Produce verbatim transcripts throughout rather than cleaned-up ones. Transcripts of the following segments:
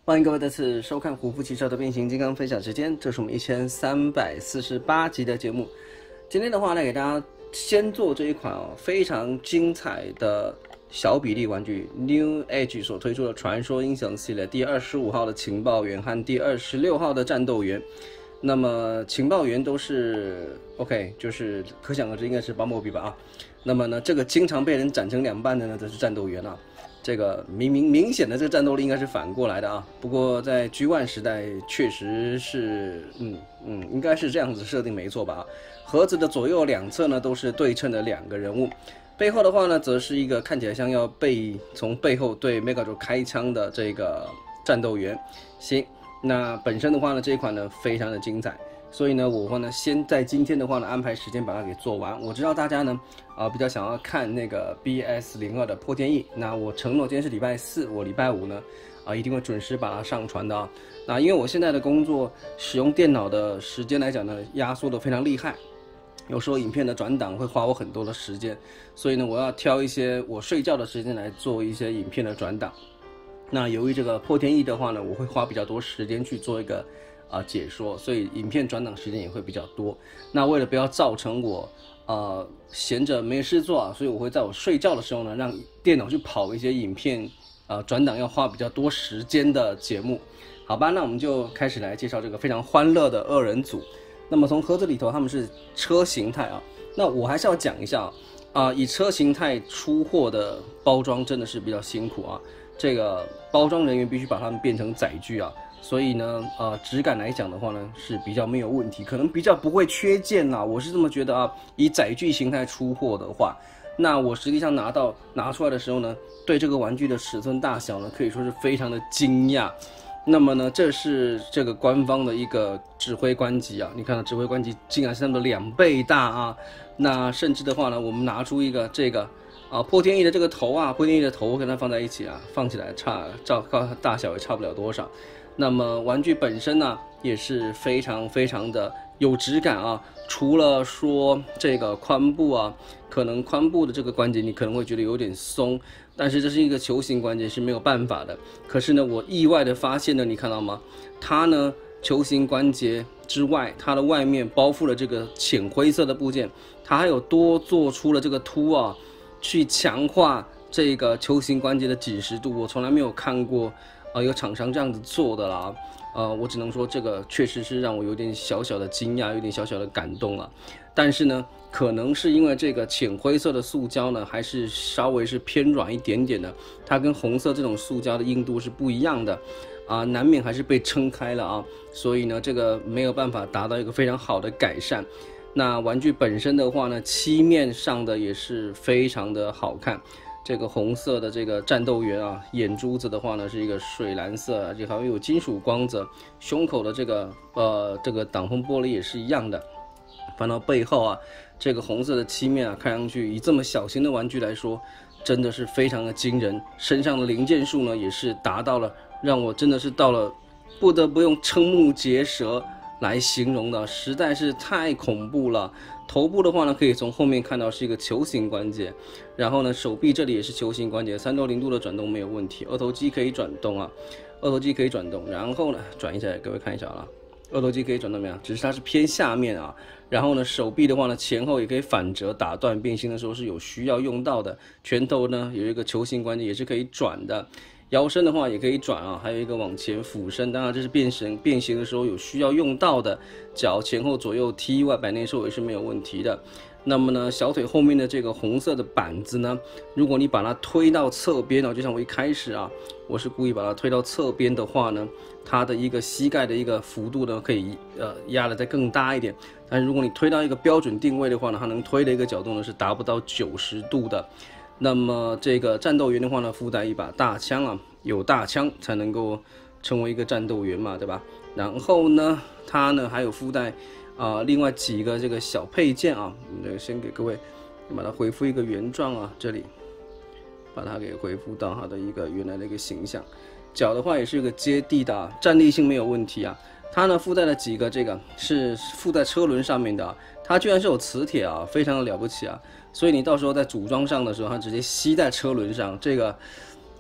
欢迎各位再次收看虎扑汽车的变形金刚分享时间，这是我们一千三百四十八集的节目。今天的话呢，给大家先做这一款哦非常精彩的小比例玩具 New Age 所推出的传说英雄系列第二十五号的情报员和第二十六号的战斗员。那么情报员都是 OK， 就是可想而知应该是巴莫比吧啊。那么呢，这个经常被人斩成两半的呢，则是战斗员啊。这个明明明显的这个战斗力应该是反过来的啊，不过在 G 一 时代确实是，嗯嗯，应该是这样子设定没错吧？盒子的左右两侧呢都是对称的两个人物，背后的话呢则是一个看起来像要被从背后对 Megatron 开枪的这个战斗员。行，那本身的话呢这一款呢非常的精彩。所以呢，我话呢，先在今天的话呢，安排时间把它给做完。我知道大家呢，啊、呃，比较想要看那个 B S 零二的破天翼。那我承诺今天是礼拜四，我礼拜五呢，啊、呃，一定会准时把它上传的啊。那因为我现在的工作使用电脑的时间来讲呢，压缩的非常厉害，有时候影片的转档会花我很多的时间，所以呢，我要挑一些我睡觉的时间来做一些影片的转档。那由于这个破天翼的话呢，我会花比较多时间去做一个。啊、呃，解说，所以影片转档时间也会比较多。那为了不要造成我呃闲着没事做啊，所以我会在我睡觉的时候呢，让电脑去跑一些影片呃转档要花比较多时间的节目。好吧，那我们就开始来介绍这个非常欢乐的二人组。那么从盒子里头他们是车形态啊，那我还是要讲一下啊、呃，以车形态出货的包装真的是比较辛苦啊，这个包装人员必须把它们变成载具啊。所以呢，呃，质感来讲的话呢，是比较没有问题，可能比较不会缺件啦。我是这么觉得啊。以载具形态出货的话，那我实际上拿到拿出来的时候呢，对这个玩具的尺寸大小呢，可以说是非常的惊讶。那么呢，这是这个官方的一个指挥官级啊，你看到指挥官级竟然是他们的两倍大啊。那甚至的话呢，我们拿出一个这个啊破天翼的这个头啊，破天翼的头跟它放在一起啊，放起来差照大小也差不了多少。那么玩具本身呢也是非常非常的有质感啊，除了说这个髋部啊，可能髋部的这个关节你可能会觉得有点松，但是这是一个球形关节是没有办法的。可是呢，我意外的发现呢，你看到吗？它呢球形关节之外，它的外面包覆了这个浅灰色的部件，它还有多做出了这个凸啊，去强化这个球形关节的紧实度。我从来没有看过。呃，有厂商这样子做的啦，呃，我只能说这个确实是让我有点小小的惊讶，有点小小的感动啊。但是呢，可能是因为这个浅灰色的塑胶呢，还是稍微是偏软一点点的，它跟红色这种塑胶的硬度是不一样的啊、呃，难免还是被撑开了啊。所以呢，这个没有办法达到一个非常好的改善。那玩具本身的话呢，漆面上的也是非常的好看。这个红色的这个战斗员啊，眼珠子的话呢是一个水蓝色，而且还有金属光泽。胸口的这个呃这个挡风玻璃也是一样的。翻到背后啊，这个红色的漆面啊，看上去以这么小型的玩具来说，真的是非常的惊人。身上的零件数呢，也是达到了让我真的是到了不得不用瞠目结舌来形容的，实在是太恐怖了。头部的话呢，可以从后面看到是一个球形关节，然后呢，手臂这里也是球形关节，三六零度的转动没有问题，二头肌可以转动啊，二头肌可以转动，然后呢，转一下，各位看一下了，二头肌可以转动没有？只是它是偏下面啊，然后呢，手臂的话呢，前后也可以反折打断，变形的时候是有需要用到的，拳头呢有一个球形关节也是可以转的。腰身的话也可以转啊，还有一个往前俯身，当然这是变形变形的时候有需要用到的。脚前后左右踢外摆内收也是没有问题的。那么呢，小腿后面的这个红色的板子呢，如果你把它推到侧边呢，就像我一开始啊，我是故意把它推到侧边的话呢，它的一个膝盖的一个幅度呢可以呃压的再更大一点。但是如果你推到一个标准定位的话呢，它能推的一个角度呢是达不到九十度的。那么这个战斗员的话呢，附带一把大枪啊，有大枪才能够成为一个战斗员嘛，对吧？然后呢，它呢还有附带啊、呃、另外几个这个小配件啊，这个先给各位把它恢复一个原状啊，这里把它给恢复到它的一个原来的一个形象。脚的话也是一个接地的、啊，站立性没有问题啊。它呢附带了几个这个是附在车轮上面的、啊，它居然是有磁铁啊，非常的了不起啊。所以你到时候在组装上的时候，它直接吸在车轮上，这个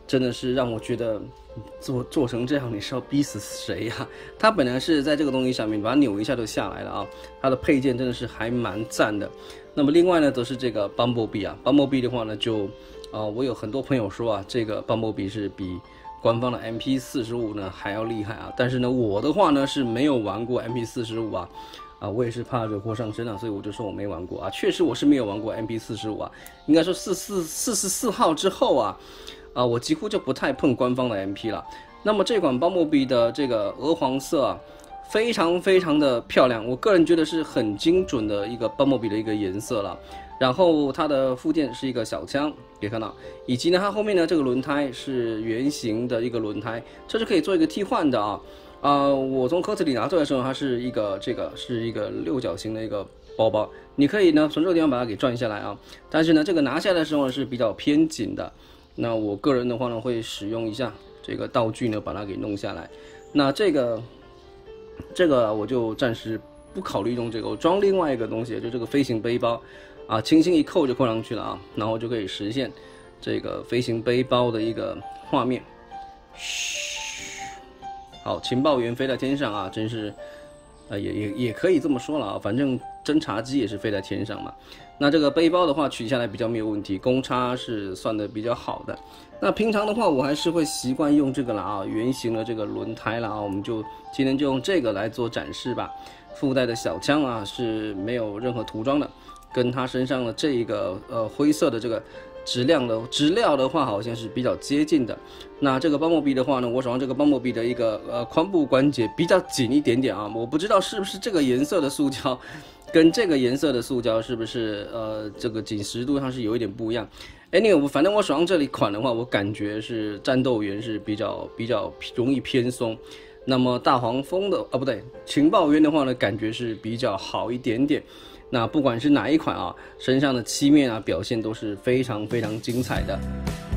真的是让我觉得做做成这样，你是要逼死谁呀、啊？它本来是在这个东西上面，把它扭一下就下来了啊。它的配件真的是还蛮赞的。那么另外呢，则是这个 Bumblebee 啊 ，Bumblebee 的话呢，就啊、呃，我有很多朋友说啊，这个 Bumblebee 是比官方的 M P 四十五 呢还要厉害啊。但是呢，我的话呢是没有玩过 M P 四十五 啊。啊，我也是怕惹祸上身啊，所以我就说我没玩过啊。确实我是没有玩过 M P 四十五 啊，应该说四四四十四号之后啊，啊，我几乎就不太碰官方的 M P 了。那么这款 Bumblebee 的这个鹅黄色啊，非常非常的漂亮，我个人觉得是很精准的一个 Bumblebee 的一个颜色了。然后它的附件是一个小枪，可以看到，以及呢它后面呢这个轮胎是圆形的一个轮胎，这是可以做一个替换的啊。啊、呃，我从盒子里拿出来的时候，它是一个这个是一个六角形的一个包包，你可以呢从这个地方把它给转下来啊。但是呢，这个拿下来的时候是比较偏紧的。那我个人的话呢，会使用一下这个道具呢，把它给弄下来。那这个这个我就暂时不考虑用这个，我装另外一个东西，就这个飞行背包啊，轻轻一扣就扣上去了啊，然后就可以实现这个飞行背包的一个画面。嘘。好，情报员飞在天上啊，真是，呃，也也也可以这么说了啊，反正侦察机也是飞在天上嘛。那这个背包的话，取下来比较没有问题，公差是算的比较好的。那平常的话，我还是会习惯用这个了啊，圆形的这个轮胎了啊，我们就今天就用这个来做展示吧。附带的小枪啊是没有任何涂装的，跟它身上的这一个呃灰色的这个。质量的质料的话，好像是比较接近的。那这个Bumblebee的话呢，我手上这个Bumblebee的一个呃髋部关节比较紧一点点啊，我不知道是不是这个颜色的塑胶，跟这个颜色的塑胶是不是呃这个紧实度上是有一点不一样。Anyway， 反正我手上这里款的话，我感觉是战斗员是比较比较容易偏松。那么大黄蜂的啊不对，情报员的话呢，感觉是比较好一点点。那不管是哪一款啊，身上的漆面啊表现都是非常非常精彩的。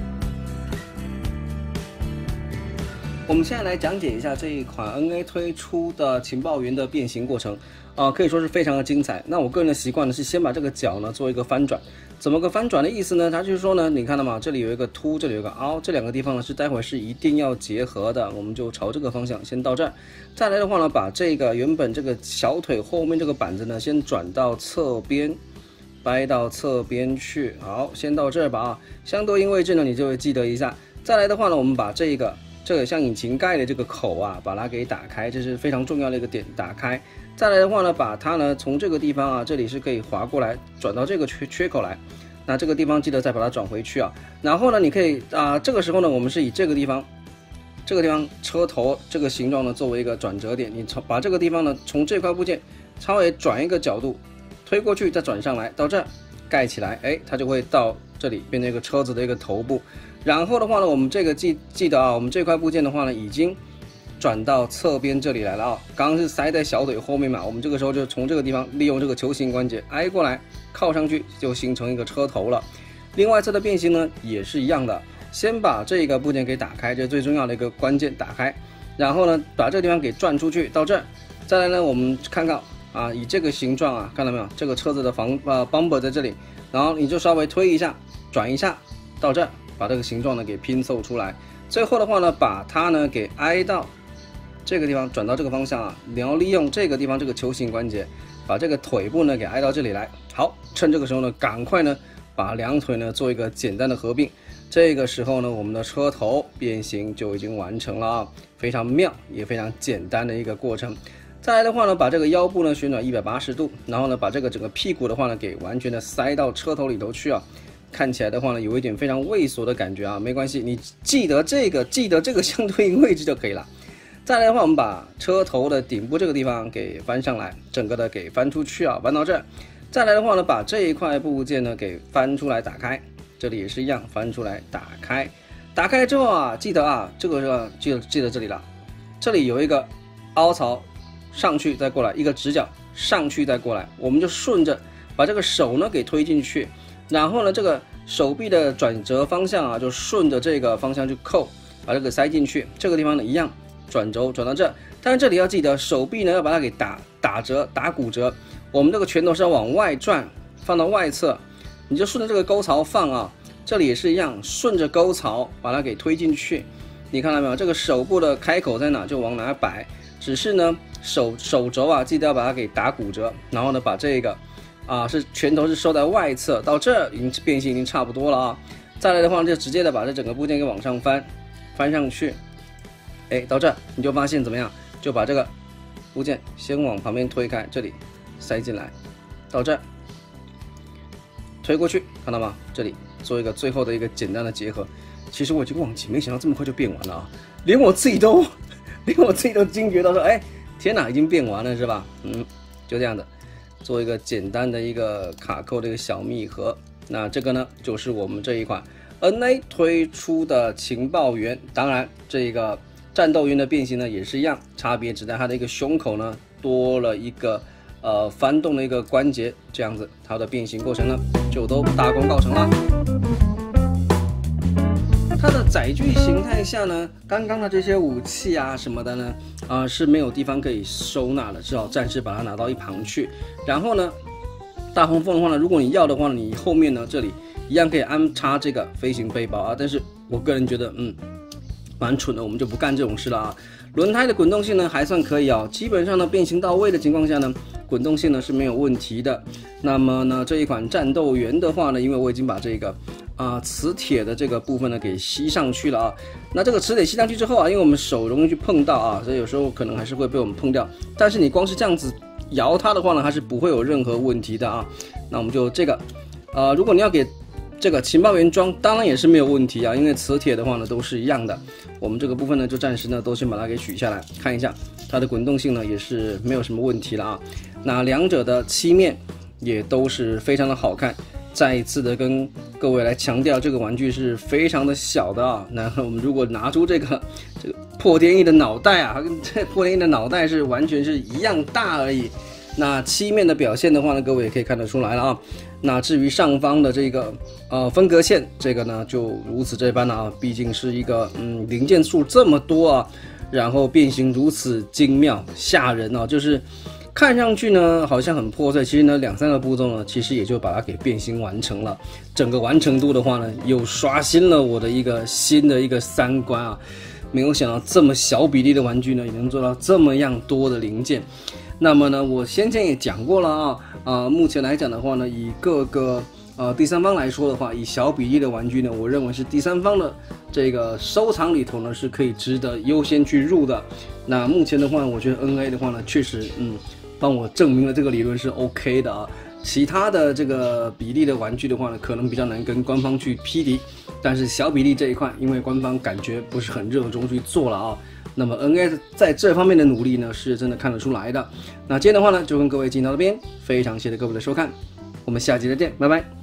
我们现在来讲解一下这一款 N A 推出的情报员的变形过程啊、呃，可以说是非常的精彩。那我个人的习惯呢是先把这个脚呢做一个翻转，怎么个翻转的意思呢？它就是说呢，你看到吗？这里有一个凸，这里有一个凹，这两个地方呢是待会是一定要结合的，我们就朝这个方向先到这儿。再来的话呢，把这个原本这个小腿后面这个板子呢先转到侧边，掰到侧边去。好，先到这儿吧啊，相对应位置呢你就会记得一下。再来的话呢，我们把这个。这个像引擎盖的这个口啊，把它给打开，这是非常重要的一个点，打开。再来的话呢，把它呢从这个地方啊，这里是可以滑过来，转到这个缺缺口来。那这个地方记得再把它转回去啊。然后呢，你可以啊、呃，这个时候呢，我们是以这个地方，这个地方车头这个形状呢作为一个转折点，你从把这个地方呢从这块部件稍微转一个角度，推过去，再转上来到这儿盖起来，哎，它就会到这里变成一个车子的一个头部。然后的话呢，我们这个记记得啊，我们这块部件的话呢，已经转到侧边这里来了啊。刚刚是塞在小腿后面嘛，我们这个时候就从这个地方利用这个球形关节挨过来，靠上去就形成一个车头了。另外侧的变形呢也是一样的，先把这个部件给打开，这是最重要的一个关键，打开。然后呢，把这个地方给转出去到这儿。再来呢，我们看看啊，以这个形状啊，看到没有？这个车子的防呃 bumper 在这里，然后你就稍微推一下，转一下到这儿。把这个形状呢给拼凑出来，最后的话呢，把它呢给挨到这个地方，转到这个方向啊，你要利用这个地方这个球形关节，把这个腿部呢给挨到这里来。好，趁这个时候呢，赶快呢把两腿呢做一个简单的合并。这个时候呢，我们的车头变形就已经完成了啊，非常妙也非常简单的一个过程。再来的话呢，把这个腰部呢旋转一百八十度，然后呢把这个整个屁股的话呢给完全的塞到车头里头去啊。看起来的话呢，有一点非常畏缩的感觉啊，没关系，你记得这个，记得这个相对应位置就可以了。再来的话，我们把车头的顶部这个地方给翻上来，整个的给翻出去啊，翻到这儿。再来的话呢，把这一块部件呢给翻出来打开，这里也是一样，翻出来打开。打开之后啊，记得啊，这个是记得记得这里了，这里有一个凹槽上去再过来，一个直角上去再过来，我们就顺着把这个手呢给推进去。然后呢，这个手臂的转折方向啊，就顺着这个方向去扣，把这个塞进去。这个地方呢，一样转轴转到这，但是这里要记得手臂呢要把它给打打折、打骨折。我们这个拳头是要往外转，放到外侧，你就顺着这个沟槽放啊。 这里也是一样，顺着沟槽把它给推进去。你看到没有？这个手部的开口在哪就往哪摆，只是呢手手肘啊，记得要把它给打骨折，然后呢把这个啊是拳头是收在外侧，到这儿已经变形已经差不多了啊。再来的话就直接的把这整个部件给往上翻，翻上去，哎，到这儿你就发现怎么样？就把这个部件先往旁边推开，这里塞进来，到这儿推过去，看到吗？这里做一个最后的一个简单的结合。其实我已经忘记，没想到这么快就变完了啊！连我自己都，连我自己都惊觉到说，哎，天哪，已经变完了是吧？嗯，就这样的，做一个简单的一个卡扣的一个小密合。那这个呢，就是我们这一款 N A 推出的情报员。当然，这个战斗员的变形呢也是一样，差别只在它的一个胸口呢多了一个呃翻动的一个关节，这样子它的变形过程呢就都大功告成了。它的载具形态下呢，刚刚的这些武器啊什么的呢，啊、呃、是没有地方可以收纳的，只好暂时把它拿到一旁去。然后呢，大黄蜂的话呢，如果你要的话呢，你后面呢这里一样可以安插这个飞行背包啊。但是我个人觉得，嗯，蛮蠢的，我们就不干这种事了啊。轮胎的滚动性呢还算可以啊，基本上呢变形到位的情况下呢，滚动性呢是没有问题的。那么呢这一款战斗员的话呢，因为我已经把这个啊、呃、磁铁的这个部分呢给吸上去了啊。那这个磁铁吸上去之后啊，因为我们手容易去碰到啊，所以有时候可能还是会被我们碰掉。但是你光是这样子摇它的话呢，它是不会有任何问题的啊。那我们就这个，呃，如果你要给这个情报员装，当然也是没有问题啊，因为磁铁的话呢都是一样的。我们这个部分呢就暂时呢都先把它给取下来，看一下它的滚动性呢也是没有什么问题了啊。那两者的漆面也都是非常的好看。再一次的跟各位来强调，这个玩具是非常的小的啊。那我们如果拿出这个这个破天翼的脑袋啊，跟这破天翼的脑袋是完全是一样大而已。那漆面的表现的话呢，各位也可以看得出来了啊。那至于上方的这个呃分隔线，这个呢就如此这般了啊。毕竟是一个嗯零件数这么多啊，然后变形如此精妙吓人啊，就是看上去呢好像很破碎，其实呢两三个步骤呢，其实也就把它给变形完成了。整个完成度的话呢，又刷新了我的一个新的一个三观啊。没有想到这么小比例的玩具呢，也能做到这么样多的零件。那么呢，我先前也讲过了啊，呃，目前来讲的话呢，以各个呃第三方来说的话，以小比例的玩具呢，我认为是第三方的这个收藏里头呢是可以值得优先去入的。那目前的话，我觉得 N A 的话呢，确实嗯，帮我证明了这个理论是 OK 的啊。其他的这个比例的玩具的话呢，可能比较难跟官方去匹敌，但是小比例这一块，因为官方感觉不是很热衷去做了啊。那么 N A 在这方面的努力呢，是真的看得出来的。那今天的话呢，就跟各位进到这边，非常谢谢各位的收看，我们下期再见，拜拜。